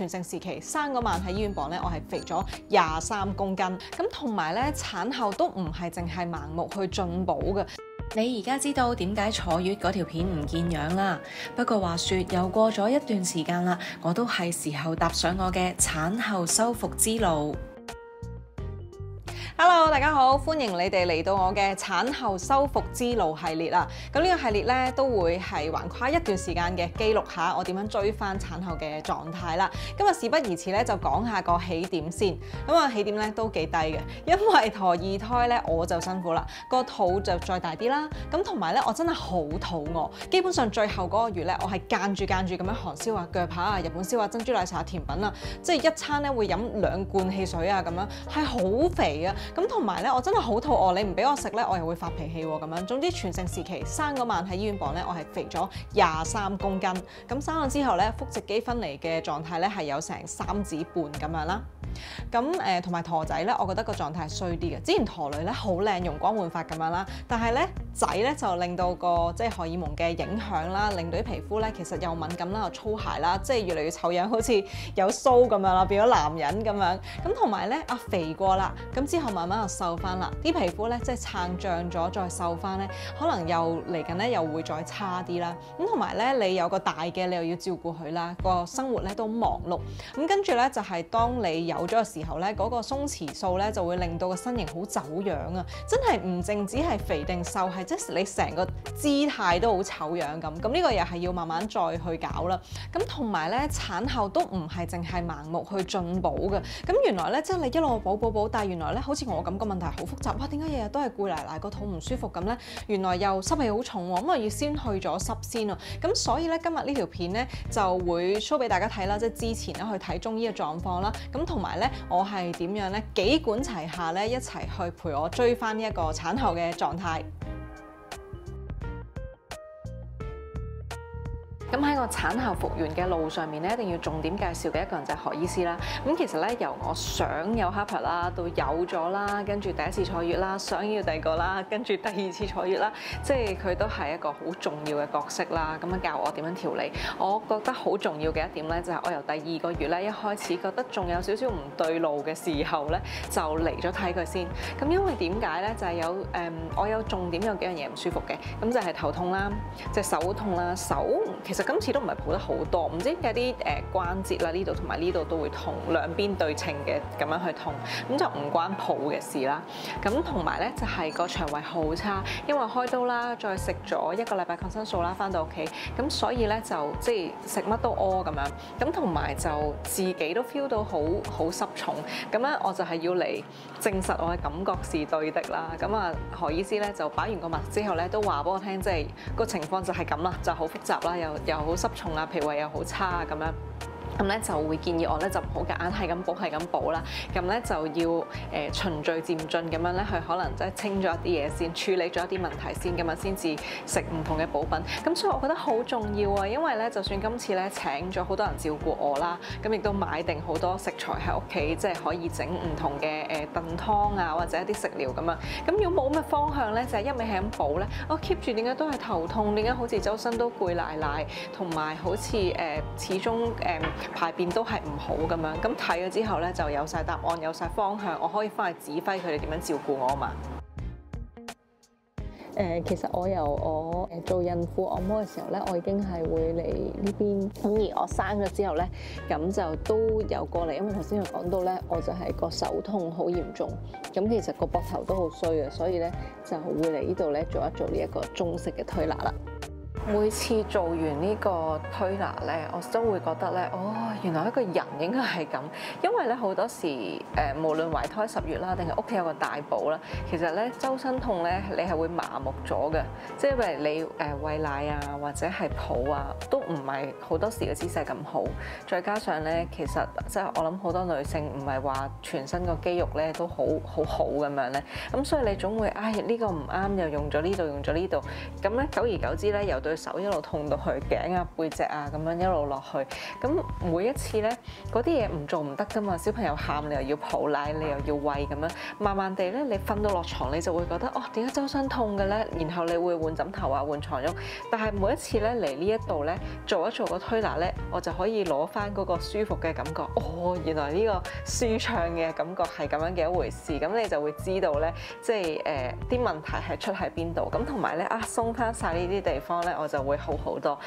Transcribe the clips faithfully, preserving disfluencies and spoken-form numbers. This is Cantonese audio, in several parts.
全盛時期生嗰晚喺醫院房咧，我係肥咗廿三公斤。咁同埋咧，產後都唔係淨係盲目去進補嘅。 你而家知道點解坐月嗰條片唔見樣啦？不過話說又過咗一段時間啦，我都係時候踏上我嘅產後修復之路。 Hello， 大家好，歡迎你哋嚟到我嘅產後修復之路系列啦。咁呢個系列咧都會係橫跨一段時間嘅記錄下我點樣追翻產後嘅狀態啦。今日事不宜遲咧，就講下個起點先。咁啊起點咧都幾低嘅，因為陀二胎咧我就辛苦啦，個肚就再大啲啦。咁同埋咧我真係好肚餓，基本上最後嗰個月咧我係間住間住咁樣韓燒啊、鋸扒啊、日本燒啊、珍珠奶茶、甜品啊，即係一餐咧會飲兩罐汽水啊咁樣，係好肥啊！咁同埋咧，我真係好肚餓，你唔俾我食咧，我又會發脾氣喎咁樣。總之全盛時期生嗰晚喺醫院房咧，我係肥咗廿三公斤。咁生咗之後咧，腹直肌分離嘅狀態咧係有成三指半咁樣啦。咁誒同埋陀仔咧，我覺得個狀態係衰啲嘅。之前陀女咧好靚，容光煥發咁樣啦，但係咧仔咧就令到個即係荷爾蒙嘅影響啦，令到啲皮膚咧其實又敏感啦，又粗鞋啦，即係越嚟越醜樣，好似有鬚咁樣啦，變咗男人咁樣。咁同埋咧啊肥過啦，咁之後慢慢又瘦翻啦，啲皮膚咧即係撐脹咗，再瘦翻咧，可能又嚟緊咧又會再差啲啦。咁同埋咧你有個大嘅，你又要照顧佢啦，個生活咧都忙碌。咁跟住咧就係當你有咗嘅時候咧，嗰個鬆弛素咧就會令到個身形好走樣啊！真係唔淨止係肥定瘦，係即係你成個姿態都好醜樣咁。咁呢個又係要慢慢再去搞啦。咁同埋咧產後都唔係淨係盲目去進補嘅。咁原來咧即係你一路補補補，但係原來咧好似我咁個問題好複雜。哇！點解日日都係攰賴賴個肚唔舒服咁咧？原來又濕氣好重喎，咁啊要先去咗濕先啊。咁所以咧今日呢條片咧就會 show 俾大家睇啦，即係之前咧去睇中醫嘅狀況啦。咁同埋咧我係點樣咧幾管齊下咧一齊去陪我追翻呢一個產後嘅狀態。咁喺個產後復原嘅路上面咧，一定要重點介紹嘅一個人就係何醫師啦。咁其實咧，由我想有 Harper 啦，到有咗啦，跟住第一次坐月啦，想要第二個啦，跟住第二次坐月啦，即係佢都係一個好重要嘅角色啦。咁樣教我點樣調理，我覺得好重要嘅一點咧，就係我由第二個月咧一開始覺得仲有少少唔對路嘅時候咧，就嚟咗睇佢先。咁因為點解咧？就係有誒，我有重點有幾樣嘢唔舒服嘅，咁就係頭痛啦，隻手痛啦，手其實。今次都唔係抱得好多，唔知點解啲誒關節啦，呢度同埋呢度都會痛，兩邊對稱嘅咁樣去痛，咁就唔關抱嘅事啦。咁同埋咧就係個腸胃好差，因為開刀啦，再食咗一個禮拜抗生素啦，翻到屋企，咁所以咧就即係食乜都屙咁樣，咁同埋就自己都 feel 到好好濕重，咁咧我就係要嚟證實我嘅感覺是對的啦。咁啊何醫師咧就擺完個脈之後咧都話俾我聽，即係個情況就係咁啦，就好複雜啦，又又好濕重啊，脾胃又好差啊，咁樣。咁咧就會建議我咧就唔好夾硬係咁補係咁補啦，咁咧就要誒、呃、循序漸進咁樣咧去可能即係清咗一啲嘢先，處理咗一啲問題先，咁樣先至食唔同嘅補品。咁所以我覺得好重要啊，因為咧就算今次咧請咗好多人照顧我啦，咁亦都買定好多食材喺屋企，即係可以整唔同嘅誒燉湯啊，或者一啲食療咁樣。咁如果冇乜方向咧，就係、是、一味係咁補咧，我 keep 住點解都係頭痛，點解好似周身都攰賴賴，同埋好似誒、呃、始終誒。呃排便都係唔好咁樣，咁睇咗之後咧就有晒答案，有晒方向，我可以翻去指揮佢哋點樣照顧我啊嘛。 誒、呃，其實我由我誒做孕婦按摩嘅時候咧，我已經係會嚟呢邊。咁而我生咗之後咧，咁就都有過嚟，因為頭先有講到咧，我就係個手痛好嚴重，咁其實個膊頭都好衰嘅，所以咧就會嚟呢度咧做一做呢一個中式嘅推拿啦。 每次做完呢個推拿咧，我都會覺得咧，哦，原來一個人應該係咁，因為咧好多時誒、呃，無論懷胎十月啦，定係屋企有個大寶啦，其實咧周身痛咧，你係會麻木咗嘅，即係譬如你誒餵奶啊，或者係抱啊，都唔係好多時嘅姿勢咁好。再加上咧，其實即係我諗好多女性唔係話全身個肌肉咧都好好好咁樣咧，咁所以你總會唉呢、呢個唔啱，又用咗呢度，用咗呢度，咁咧久而久之咧又對對手一路痛到去頸啊、背脊啊咁樣一路落去。咁每一次咧，嗰啲嘢唔做唔得噶嘛，小朋友喊你又要抱奶，你又要餵咁樣，慢慢地咧，你瞓到落床你就會覺得哦，點解周身痛嘅咧？然後你會換枕頭啊、換床褥，但係每一次咧嚟呢一度咧做一做個推拿咧，我就可以攞翻嗰個舒服嘅感覺。哦，原來呢個舒暢嘅感覺係咁樣嘅一回事，咁你就會知道咧，即係誒啲問題係出喺邊度，咁同埋咧啊鬆翻晒呢啲地方咧，我就會好好多。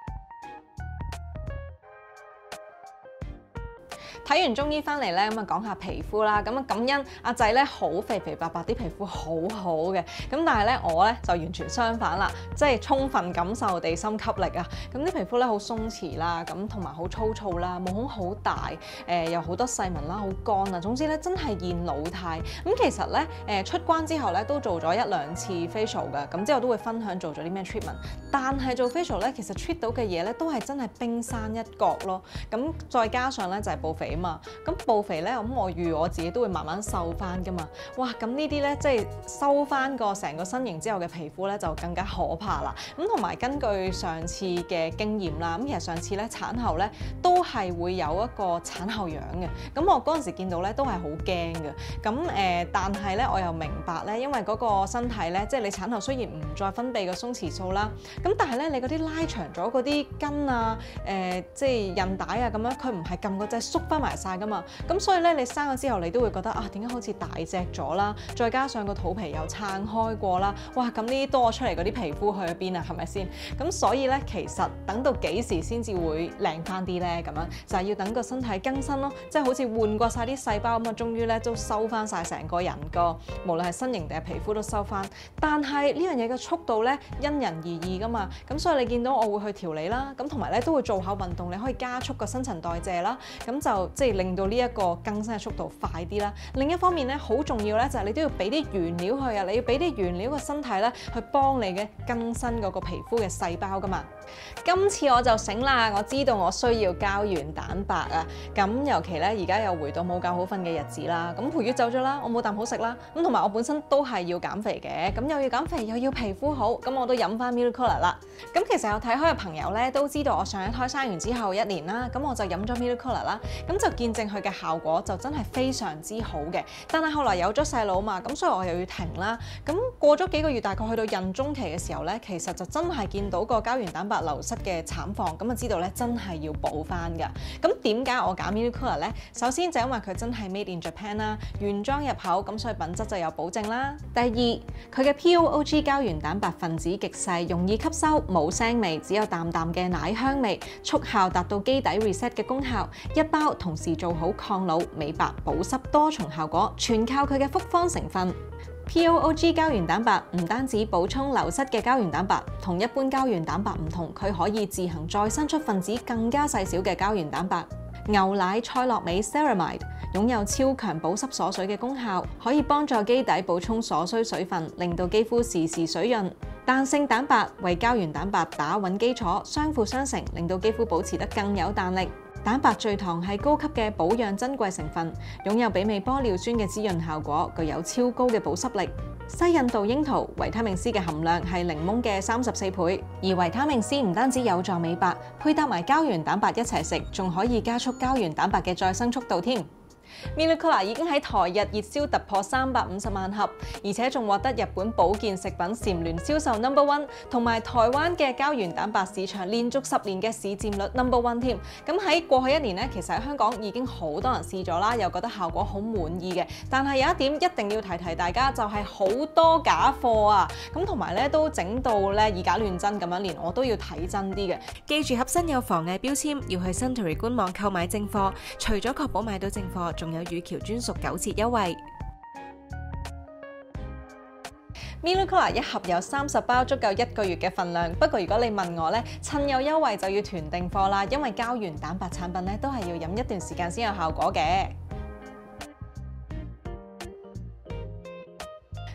睇完中醫翻嚟咧，咁啊講下皮膚啦。咁啊感恩阿仔咧好肥肥白白，啲皮膚好好嘅。咁但係咧我咧就完全相反啦，即係充分感受地心吸力啊。咁啲皮膚咧好鬆弛啦，咁同埋好粗糙啦，毛孔好大，誒、呃、有好多細紋啦，好乾啊。總之咧真係現老態。咁其實咧誒出關之後咧都做咗一兩次 facial 嘅，咁之後都會分享做咗啲咩 treatment。但係做 facial 咧，其實 treat 到嘅嘢咧都係真係冰山一角咯。咁再加上咧就係報肥啊嘛，咁報肥咧，咁我預我自己都會慢慢瘦翻噶嘛。哇，咁呢啲咧即係收翻個成個身形之後嘅皮膚咧就更加可怕啦。咁同埋根據上次嘅經驗啦，咁其實上次咧產後咧都係會有一個產後癢嘅。咁我嗰陣時見到咧都係好驚嘅。咁誒、呃，但係咧我又明白咧，因為嗰個身體咧，即係你產後雖然唔再分泌個鬆弛素啦，咁但係咧你嗰啲拉長咗嗰啲筋啊，誒、呃、即係韌帶啊咁樣，佢唔係撳個掣縮翻埋晒噶嘛，咁所以咧你生咗之後你都會覺得啊，點解好似大隻咗啦？再加上個肚皮又撐開過啦，哇！咁呢啲多出嚟嗰啲皮膚去咗邊啊？係咪先？咁所以咧其實等到幾時先至會靚翻啲咧？咁樣就係要等個身體更新咯，即係好似換過晒啲細胞咁啊，終於咧都收翻晒成個人個，無論係身形定係皮膚都收翻。但係呢樣嘢嘅速度咧因人而異噶嘛，咁所以你見到我會去調理啦，咁同埋咧都會做下運動，你可以加速個新陳代謝啦，咁就即係令到呢一個更新嘅速度快啲啦。另一方面咧，好重要咧就係你都要俾啲原料去啊，你要俾啲原料個身體咧去幫你嘅更新嗰個皮膚嘅細胞噶嘛。今次我就醒啦，我知道我需要膠原蛋白啊。咁尤其咧而家又回到冇覺好瞓嘅日子啦，咁陪月走咗啦，我冇啖好食啦，咁同埋我本身都係要減肥嘅，咁又要減肥又要皮膚好，咁我都飲翻 Miracle-Cola 啦。咁其實有睇開嘅朋友咧都知道我上一胎生完之後一年啦，咁我就飲咗 Miracle-Cola 啦，咁就見證佢嘅效果就真係非常之好嘅。但係後來有咗細佬嘛，咁所以我又要停啦。咁過咗幾個月，大概去到孕中期嘅時候咧，其實就真係見到個膠原蛋白流失嘅慘況，咁就知道咧真係要補翻㗎。咁點解我揀 Miracle-Cola 咧？首先就因為佢真係 Made in Japan 啦，原裝入口，咁所以品質就有保證啦。第二，佢嘅 P O O G 膠原蛋白分子極細，容易吸收，冇腥味，只有淡淡嘅奶香味，速效達到基底 reset 嘅功效。一包同時做好抗老、美白、保濕多重效果，全靠佢嘅複方成分。P O O G 膠原蛋白唔單止補充流失嘅膠原蛋白，同一般膠原蛋白唔同，佢可以自行再生出分子更加細小嘅膠原蛋白。牛奶賽洛美 Ceramide 擁有超強保濕鎖水嘅功效，可以幫助基底補充所需水分，令到肌膚時時水潤。彈性蛋白為膠原蛋白打穩基礎，相輔相成，令到肌膚保持得更有彈力。蛋白聚糖係高級嘅保養珍貴成分，擁有媲美玻尿酸嘅滋潤效果，具有超高嘅保濕力。西印度櫻桃維他命 C 嘅含量係檸檬嘅三十四倍，而維他命 C 唔單止有助美白，配搭埋膠原蛋白一齊食，仲可以加速膠原蛋白嘅再生速度添。Miracle-Cola 已經喺台日熱銷突破三百五十萬盒，而且仲獲得日本保健食品蟬聯銷售 number one， 同埋台灣嘅膠原蛋白市場連續十年嘅市佔率 number one 添。咁喺過去一年咧，其實喺香港已經好多人試咗啦，又覺得效果好滿意嘅。但係有一點一定要提提大家，就係好多假貨啊！咁同埋咧都整到咧以假亂真咁樣，連我都要睇真啲嘅。記住盒身有防偽標籤，要去 Suntory 官網購買正貨。除咗確保買到正貨，仲有羽橋專屬九折優惠。Miracle-Cola 一盒有三十包，足夠一個月嘅份量。不過如果你問我咧，趁有優惠就要團訂貨啦，因為膠原蛋白產品咧都係要飲一段時間先有效果嘅。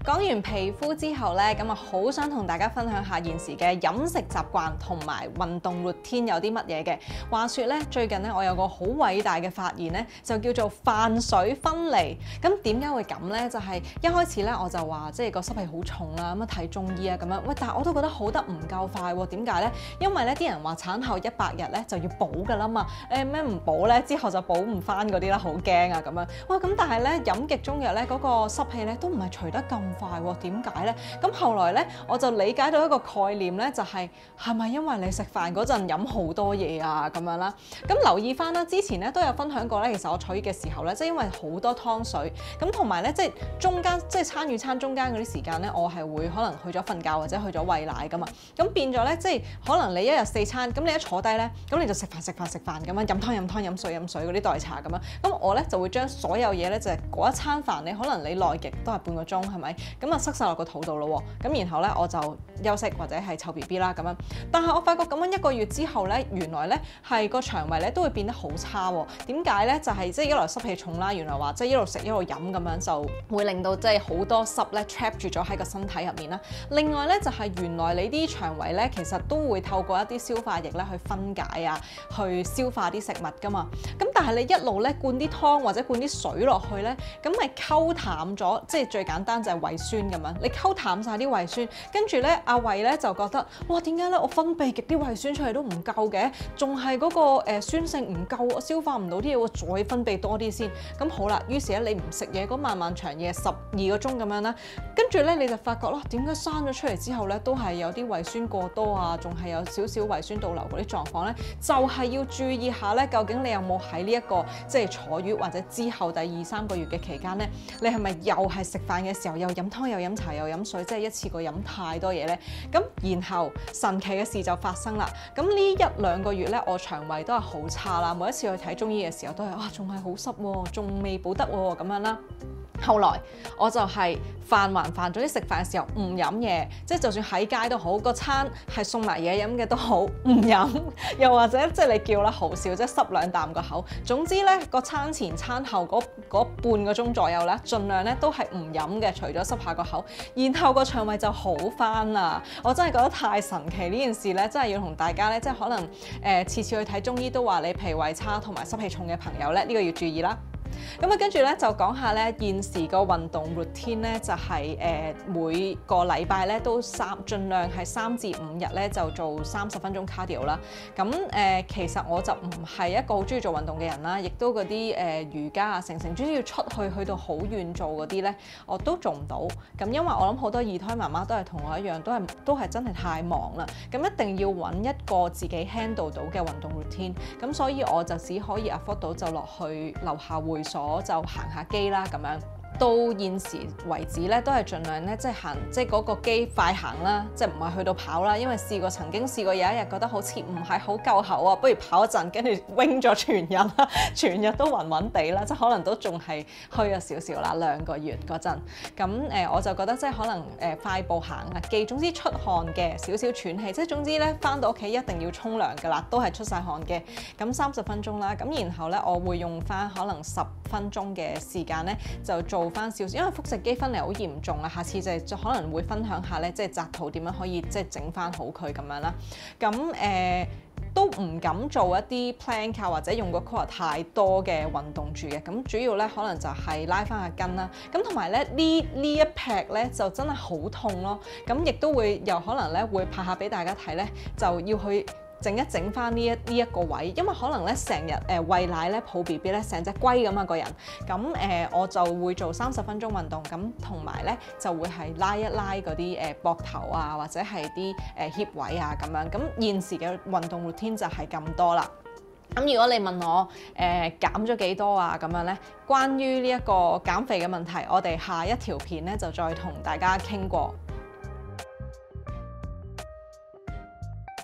講完皮膚之後呢，咁啊好想同大家分享下現時嘅飲食習慣同埋運動 routine 有啲乜嘢嘅。話說呢，最近呢，我有個好偉大嘅發現呢，就叫做飯水分離。咁點解會咁呢？就係一開始呢，我就話即係個濕氣好重啦，咁啊睇中醫啊咁樣。喂，但係我都覺得好得唔夠快喎。點解呢？因為呢啲人話產後一百日呢就要補㗎啦嘛。誒咩唔補呢？之後就補唔翻嗰啲啦，好驚啊咁樣。哇！咁但係呢，飲極中藥呢，嗰個濕氣呢都唔係除得咁快喎。點解呢？咁後來呢，我就理解到一個概念呢，就係係咪因為你食飯嗰陣飲好多嘢啊咁樣啦？咁留意翻啦，之前咧都有分享過咧，其實我坐月嘅時候咧，即係因為好多湯水，咁同埋咧即係中間即係餐與餐中間嗰啲時間咧，我係會可能去咗瞓覺或者去咗餵奶噶嘛，咁變咗咧即係可能你一日四餐，咁你一坐低咧，咁你就食飯食飯食飯咁樣飲湯飲湯飲水飲水嗰啲代茶咁樣，咁我咧就會將所有嘢咧就係嗰一餐飯，你可能你耐極都係半個鐘係咪？咁啊塞晒落個肚度咯喎，咁然後咧我就休息或者係湊 B B 啦咁樣，但係我發覺咁樣一個月之後咧，原來咧係個腸胃咧都會變得好差喎。點解咧？就係即係一來濕氣重啦，原來話即係一路食一路飲咁樣就會令到即係好多濕咧 trap 住咗喺個身體入面啦。另外咧就係原來你啲腸胃咧其實都會透過一啲消化液咧去分解啊，去消化啲食物噶嘛。咁但係你一路咧灌啲湯或者灌啲水落去咧，咁咪溝淡咗，即係最簡單就係胃酸咁樣。你溝淡晒啲胃酸，跟住咧阿胃咧就覺得哇點解咧我分泌極啲胃酸出嚟都唔夠嘅，仲係嗰個誒酸性唔夠，我消化唔到啲嘢，我再分泌多啲先。咁好啦，於是咧你唔食嘢嗰漫漫長夜十二個鐘咁樣啦，跟住咧你就發覺咯，點解生咗出嚟之後咧都係有啲胃酸過多啊，仲係有少少胃酸倒流嗰啲狀況咧，就係要注意下咧，究竟你有冇喺呢一個即係坐月或者之後第二三個月嘅期間咧，你係咪又係食飯嘅時候又飲湯又飲茶又飲水，即係一次過飲太多嘢咧？咁然後神奇嘅事就發生啦。咁呢一兩個月咧，我腸胃都係好差啦。每一次去睇中醫嘅時候都係啊，仲係好濕喎，仲未補得喎咁樣啦。後來我就係飯還飯，總之食飯嘅時候唔飲嘢，即係就算喺街都好，個餐係送埋嘢飲嘅都好，唔飲。又或者即係你叫啦，好少即係濕兩啖個口。總之咧，個餐前餐後嗰嗰半個鐘左右咧，盡量咧都係唔飲嘅，除咗濕下個口，然後個腸胃就好返啦。我真係覺得太神奇呢件事咧，真係要同大家咧，即係可能誒、呃、次次去睇中醫都話你脾胃差同埋濕氣重嘅朋友咧，呢、呢個要注意啦。咁啊，跟住咧就講下咧現時個運動 routine 咧，就係、是、誒、呃、每個禮拜咧都三，盡量係三至五日咧就做三十分鐘 cardio 啦。咁誒、呃、其實我就唔係一個好中意做運動嘅人啦，亦都嗰啲誒瑜伽啊、成成主要出去去到好遠做嗰啲咧，我都做唔到。咁因為我諗好多二胎媽媽都係同我一樣，都係都係真係太忙啦。咁一定要揾一個自己 handle 到嘅運動 routine。咁所以我就只可以 afford 到就落去樓下會所就行下機啦咁樣。到現時為止咧，都係盡量咧，即係行，即係嗰個機快行啦，即係唔係去到跑啦。因為試過曾經試過有一日覺得好似唔係好夠喉啊，不如跑一陣，跟住 wing 咗全日啦，全日都暈暈地啦，即係可能都仲係虛咗少少啦。兩個月嗰陣，咁誒、呃、我就覺得即係可能誒、呃、快步行下機，總之出汗嘅，少少喘氣，即係總之咧返到屋企一定要沖涼㗎啦，都係出晒汗嘅。咁三十分鐘啦，咁然後咧我會用返可能十分鐘嘅時間咧就做翻少少，因為腹直肌分離好嚴重啊，下次就就可能會分享下咧，即係紮肚點樣可以即係整翻好佢咁樣啦。咁誒、呃、都唔敢做一啲 plank 或者用個 core 太多嘅運動住嘅。咁主要咧可能就係拉翻下筋啦。咁同埋咧呢呢一劈咧就真係好痛咯。咁亦都會又可能咧會拍下俾大家睇咧，就要去整一整翻呢一呢一個位，因為可能咧成日誒餵奶咧抱 B B 咧成隻龜咁啊個人，咁誒、呃、我就會做三十分鐘運動，咁同埋咧就會係拉一拉嗰啲誒膊頭啊，或者係啲誒 hip 位啊咁樣，咁現時嘅運動 routine 就係咁多啦。咁如果你問我誒、呃、減咗幾多啊咁樣咧，關於呢一個減肥嘅問題，我哋下一條片咧就再同大家傾過。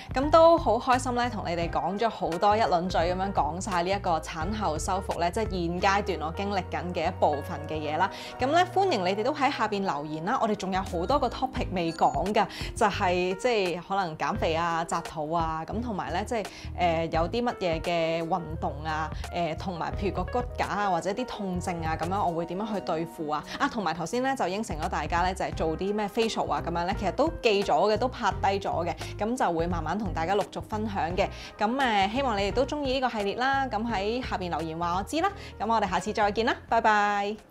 咁都好開心咧，同你哋講咗好多一輪嘴咁樣講晒呢一個產後修復咧，即係現階段我經歷緊嘅一部分嘅嘢啦。咁咧歡迎你哋都喺下邊留言啦，我哋仲有好多個 topic 未講㗎，就係、是、即係可能減肥啊、紮肚啊，咁同埋咧即係誒、呃、有啲乜嘢嘅運動啊，誒同埋譬如個骨架啊或者啲痛症啊咁樣，我會點樣去對付啊？啊同埋頭先咧就應承咗大家咧就係、是、做啲咩 facial 啊咁樣咧，其實都記咗嘅，都拍低咗嘅，咁就會慢慢同大家陸續分享嘅。咁誒希望你哋都中意呢個系列啦，咁喺下邊留言話我知啦。咁我哋下次再見啦，拜拜。